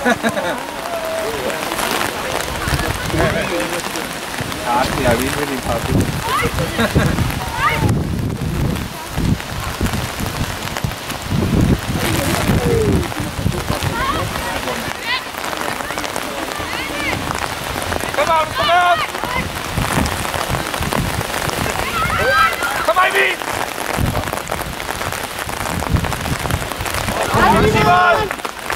Karsten, jeg er vild med din paraply. Kom on, kom on! Kom on, Emil! Kom on, Simon!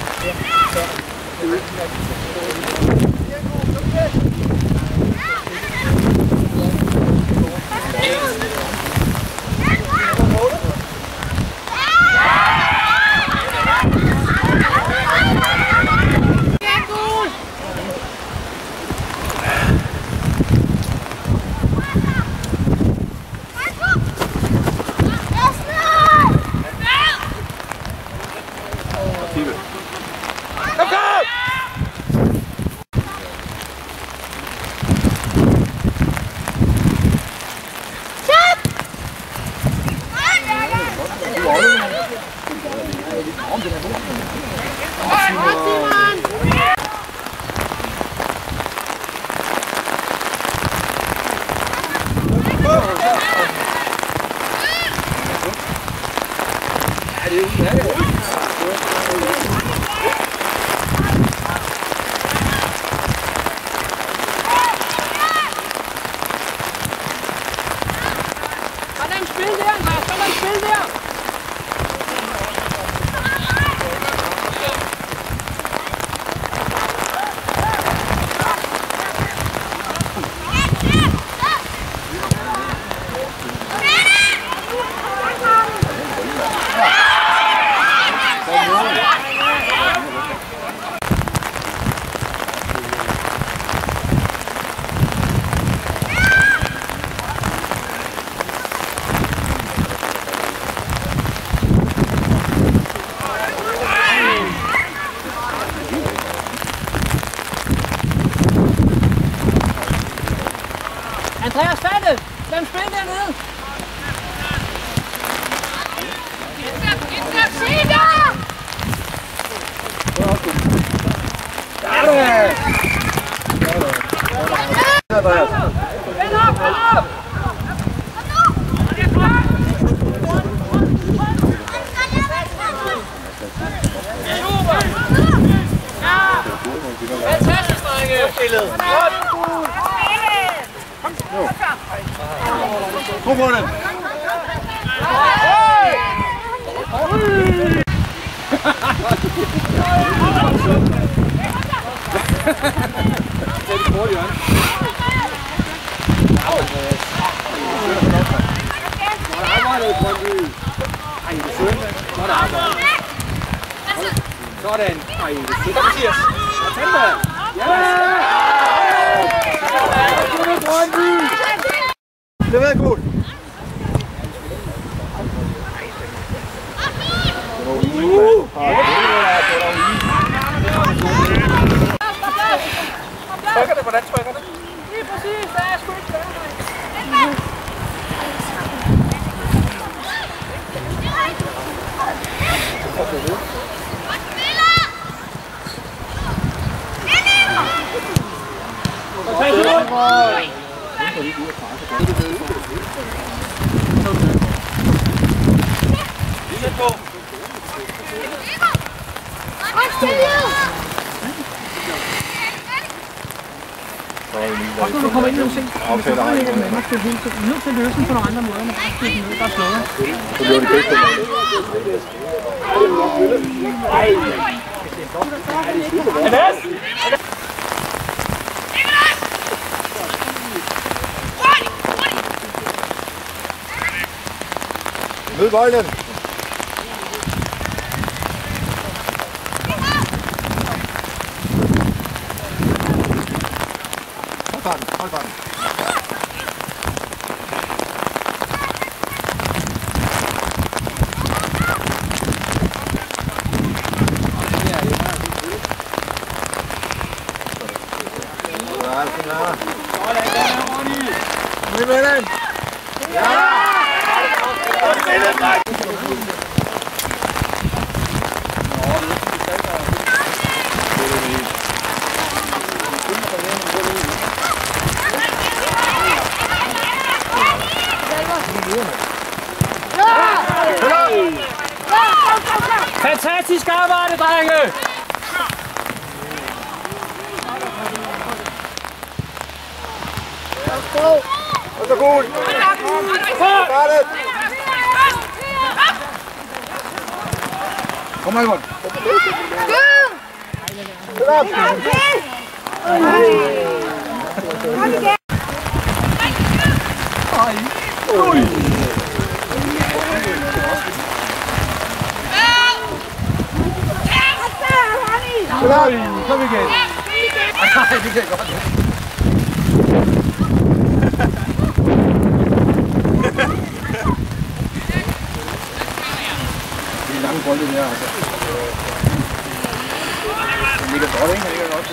Andreas, fat det! Lad dem spille dernede! Andreas! Vend op, vend op! Super! Ja! Fantastisk, drenge! Kom på den! Det er det Jørgen. Godt arbejdet, Brøndby. Ej, det er sødt. Godt arbejdet. Sådan. Ej, det er sødt. Mathias. Tag den. Ja! Brøndby! Det var godt. Trykker det? Hvordan trykker det? Lige præcis, der er sgu ikke der. Også når du kommer ind i nogle ting, så bare lægger den anden spil hele tiden. Du er nødt til at løse den på nogle andre måder, men bare spille den ned, der er slået. Så bliver det bedste. Mød bolden! Hold barn. Fantastisk arbejde, drenge! Og så god! Startet! Kom her, Ivan! Kom igen! Nej, det kan godt. Det er lange bolde her, altså. Det ligger godt, ikke? Det ligger godt.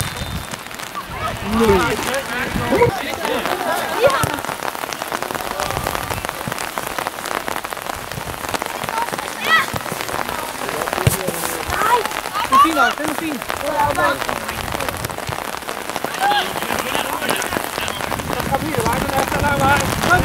Det er fint også, det er fint. Kom hele vejen, den er så lang vej.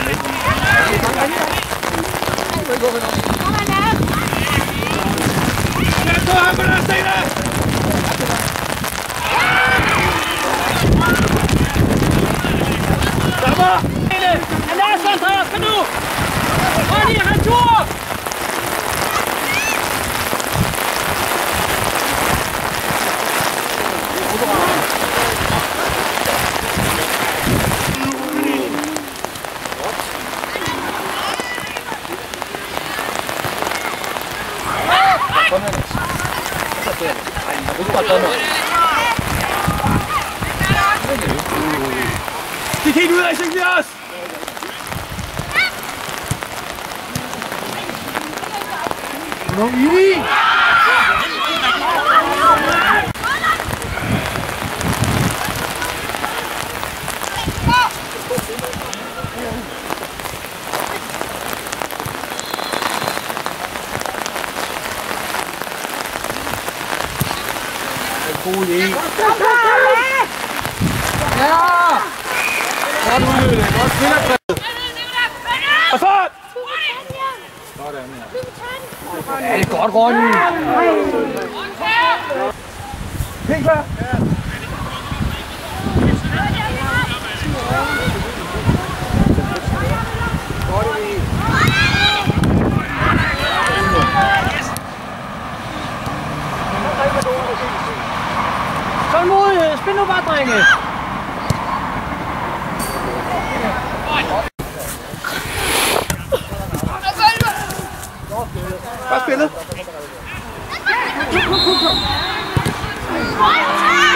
Kom nu! Hold i retur! Kig helt ud af, Sinklias! Nå, Ivi! God idé. Ja! Godt udnyttet, godt spillerkrævet. Og fart! Sådan her. Ja, det er godt, Ronny. Helt klar. Tålmodighed, spil nu bare, drenge! Godt spillet.